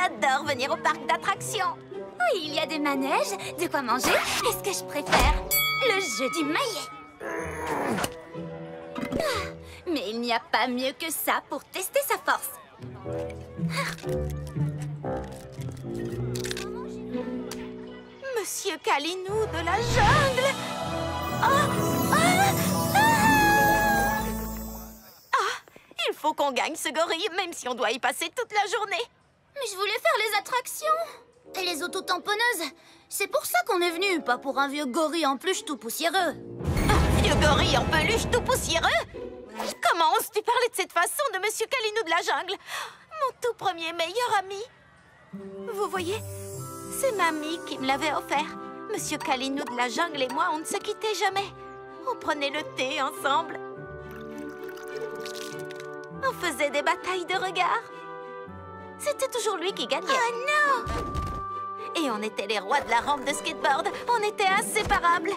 J'adore venir au parc d'attractions. Oui, il y a des manèges, de quoi manger. Est-ce que je préfère le jeu du maillet? Mais il n'y a pas mieux que ça pour tester sa force. Monsieur Kalinou de la jungle! Il faut qu'on gagne ce gorille, même si on doit y passer toute la journée. Mais je voulais faire les attractions et les autotamponneuses. C'est pour ça qu'on est venu, pas pour un vieux gorille en peluche tout poussiéreux. Un vieux gorille en peluche tout poussiéreux? Comment oses-tu parler de cette façon de Monsieur Kalinou de la jungle? Mon tout premier meilleur ami. Vous voyez, c'est Mamie qui me l'avait offert. Monsieur Kalinou de la jungle et moi, on ne se quittait jamais. On prenait le thé ensemble. On faisait des batailles de regards. C'était toujours lui qui gagnait. Oh non! Et on était les rois de la rampe de skateboard. On était inséparables.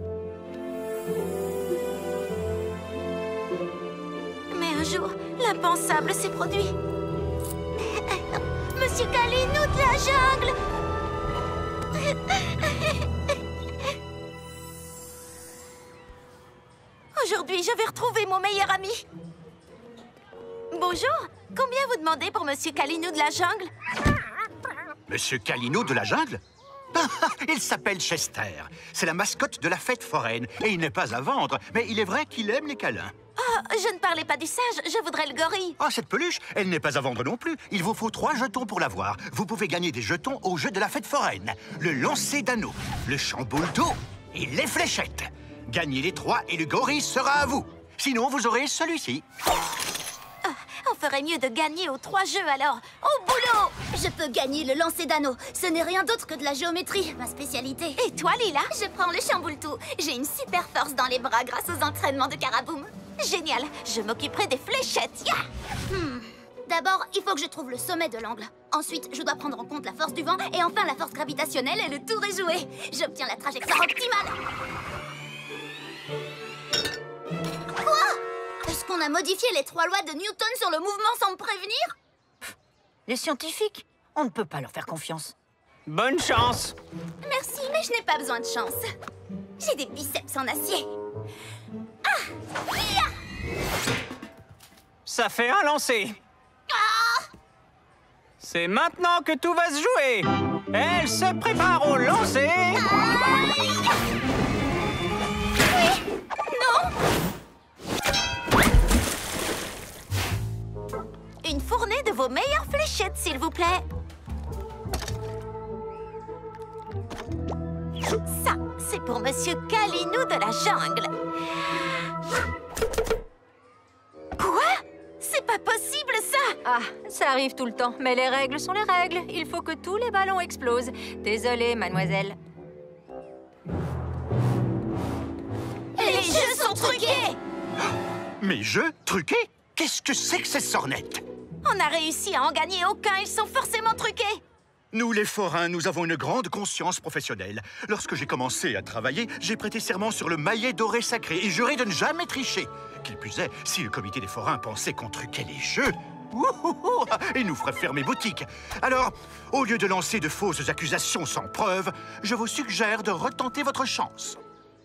Mais un jour, l'impensable s'est produit. Monsieur Kalinou de la jungle! Aujourd'hui, je vais retrouver mon meilleur ami. Bonjour. Combien vous demandez pour Monsieur Kalinou de la jungle? Monsieur Kalinou de la jungle? Il s'appelle Chester. C'est la mascotte de la fête foraine. Et il n'est pas à vendre, mais il est vrai qu'il aime les câlins. Oh, je ne parlais pas du singe, je voudrais le gorille. Ah, cette peluche, elle n'est pas à vendre non plus. Il vous faut 3 jetons pour l'avoir. Vous pouvez gagner des jetons au jeu de la fête foraine. Le lancer d'anneaux, le chamboule d'eau et les fléchettes. Gagnez les 3 et le gorille sera à vous. Sinon, vous aurez celui-ci. On ferait mieux de gagner aux 3 jeux alors. Au boulot! Je peux gagner le lancer d'anneaux. Ce n'est rien d'autre que de la géométrie, ma spécialité. Et toi, Lila? Je prends le chamboule-tout. J'ai une super force dans les bras grâce aux entraînements de Karaboum. Génial, je m'occuperai des fléchettes. Yeah! D'abord, il faut que je trouve le sommet de l'angle. Ensuite, je dois prendre en compte la force du vent. Et enfin, la force gravitationnelle et le tour est joué. J'obtiens la trajectoire optimale. Quoi? Est-ce qu'on a modifié les 3 lois de Newton sur le mouvement sans me prévenir? Les scientifiques, on ne peut pas leur faire confiance. Bonne chance! Merci, mais je n'ai pas besoin de chance. J'ai des biceps en acier. Ça fait un lancer. C'est maintenant que tout va se jouer. Elle se prépare au lancer. Une fournée de vos meilleures fléchettes, s'il vous plaît. Ça, c'est pour Monsieur Kalinou de la jungle. Quoi? C'est pas possible, ça! Ah, ça arrive tout le temps, mais les règles sont les règles. Il faut que tous les ballons explosent. Désolée, mademoiselle. Les jeux sont truqués! Mes jeux truqués? Qu'est-ce que c'est que ces sornettes? On a réussi à en gagner aucun, ils sont forcément truqués! Nous, les forains, nous avons une grande conscience professionnelle. Lorsque j'ai commencé à travailler, j'ai prêté serment sur le maillet doré sacré et juré de ne jamais tricher. Qu'il plus est, si le comité des forains pensait qu'on truquait les jeux, il nous ferait fermer boutique. Alors, au lieu de lancer de fausses accusations sans preuve, je vous suggère de retenter votre chance.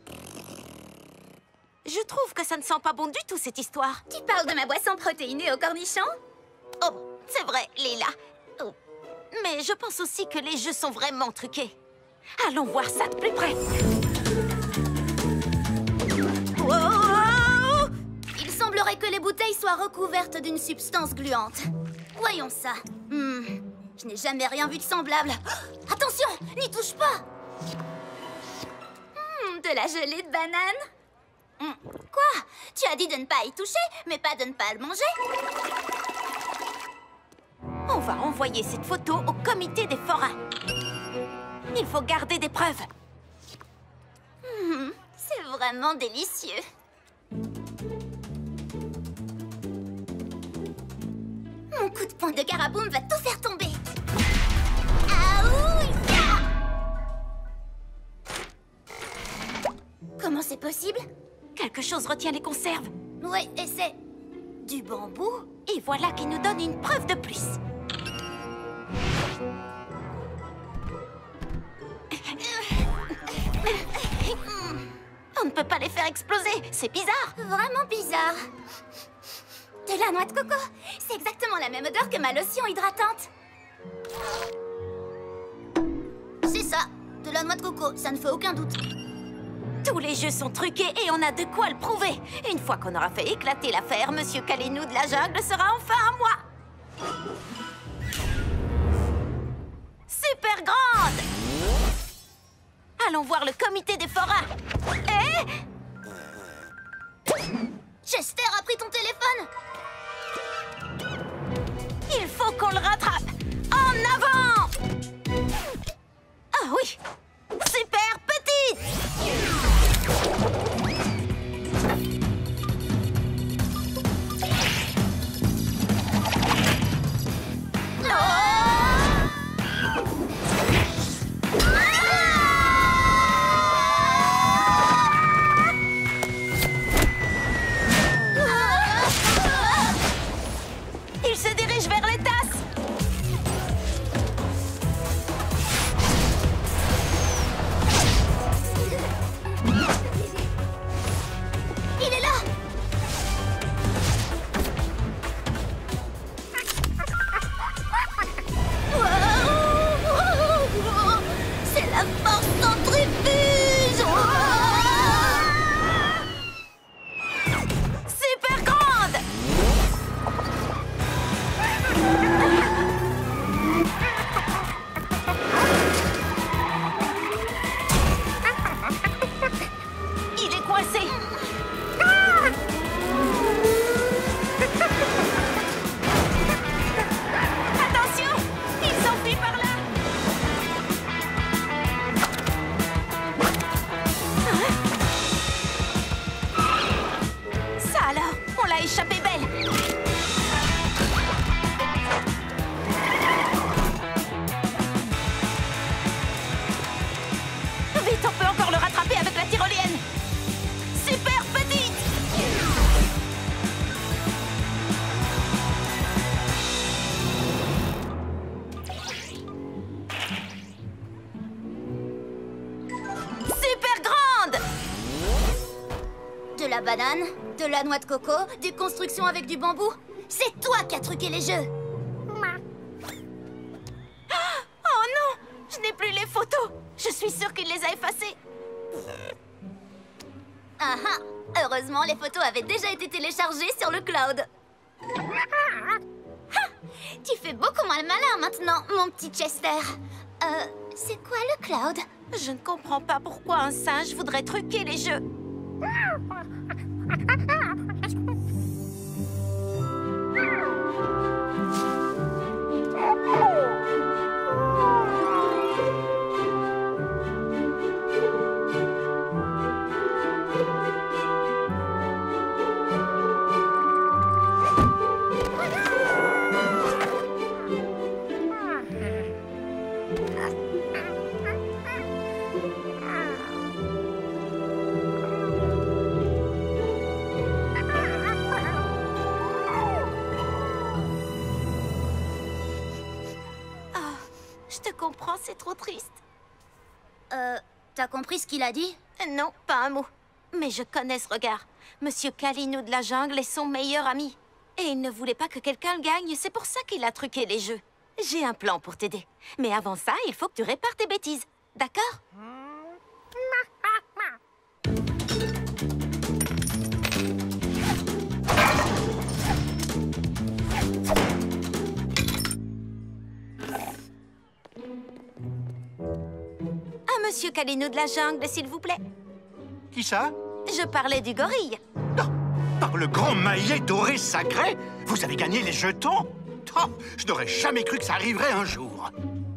Je trouve que ça ne sent pas bon du tout, cette histoire. Tu parles de ma boisson protéinée au cornichon? Oh, c'est vrai, Lila. Oh. Mais je pense aussi que les jeux sont vraiment truqués. Allons voir ça de plus près. Wow! Il semblerait que les bouteilles soient recouvertes d'une substance gluante. Voyons ça. Je n'ai jamais rien vu de semblable. Oh, attention, n'y touche pas. De la gelée de banane. Quoi? Tu as dit de ne pas y toucher, mais pas de ne pas le manger? On va envoyer cette photo au comité des forains. Il faut garder des preuves. C'est vraiment délicieux. Mon coup de poing de Karaboum va tout faire tomber. Comment c'est possible? Quelque chose retient les conserves. Oui, et c'est du bambou? Et voilà qui nous donne une preuve de plus. On ne peut pas les faire exploser, c'est bizarre. Vraiment bizarre. De la noix de coco. C'est exactement la même odeur que ma lotion hydratante. C'est ça, de la noix de coco, ça ne fait aucun doute. Tous les jeux sont truqués et on a de quoi le prouver. Une fois qu'on aura fait éclater l'affaire, Monsieur Kalinou de la jungle sera enfin à moi. Super grande! Allons voir le comité des forains. Et... Chester a pris ton téléphone. il faut qu'on le rattrape. En avant! Ah oui! Super petite! Il se dirige vers les tasses. Il est là. C'est la force centrifuge. Super grande! Il est coincé. Attention! Il s'enfuit par là. Ça alors, on l'a échappé belle. Vite, on peut encore le rattraper avec la tyrolienne. Super petite! Super grande! De la banane, de la noix de coco, des constructions avec du bambou. C'est toi qui as truqué les jeux. Oh non! Je n'ai plus les photos. Je suis sûre qu'il les a effacées. Ah ah. Heureusement, les photos avaient déjà été téléchargées sur le cloud. Ah, tu fais beaucoup moins le malin maintenant, mon petit Chester. C'est quoi le cloud? Je ne comprends pas pourquoi un singe voudrait truquer les jeux. Je te comprends, c'est trop triste. T'as compris ce qu'il a dit? Non, pas un mot. Mais je connais ce regard. Monsieur Kalinou de la jungle est son meilleur ami. Et il ne voulait pas que quelqu'un le gagne, c'est pour ça qu'il a truqué les jeux. J'ai un plan pour t'aider. Mais avant ça, il faut que tu répares tes bêtises. D'accord? Ah, Monsieur Kalinou de la jungle, s'il vous plaît. Qui ça? Je parlais du gorille. Non, par le grand maillet doré sacré, vous avez gagné les jetons? Oh, je n'aurais jamais cru que ça arriverait un jour.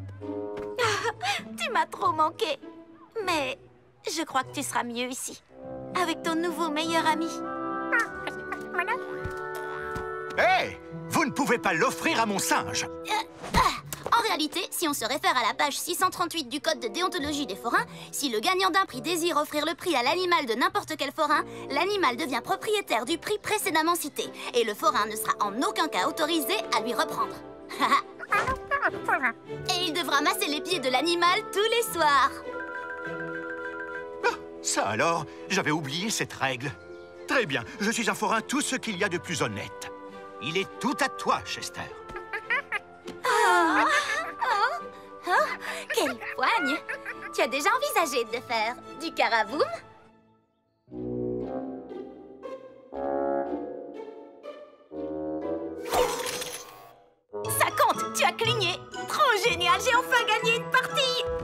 Tu m'as trop manqué. Mais je crois que tu seras mieux ici. Avec ton nouveau meilleur ami. Hé, vous ne pouvez pas l'offrir à mon singe. En réalité, si on se réfère à la page 638 du code de déontologie des forains, si le gagnant d'un prix désire offrir le prix à l'animal de n'importe quel forain, l'animal devient propriétaire du prix précédemment cité. Et le forain ne sera en aucun cas autorisé à lui reprendre. Et il devra masser les pieds de l'animal tous les soirs. Ça alors, j'avais oublié cette règle. Très bien, je suis un forain tout ce qu'il y a de plus honnête. Il est tout à toi, Chester. Quelle poigne! Tu as déjà envisagé de faire du caraboum? Ça compte, tu as cligné. Trop génial, j'ai enfin gagné une partie.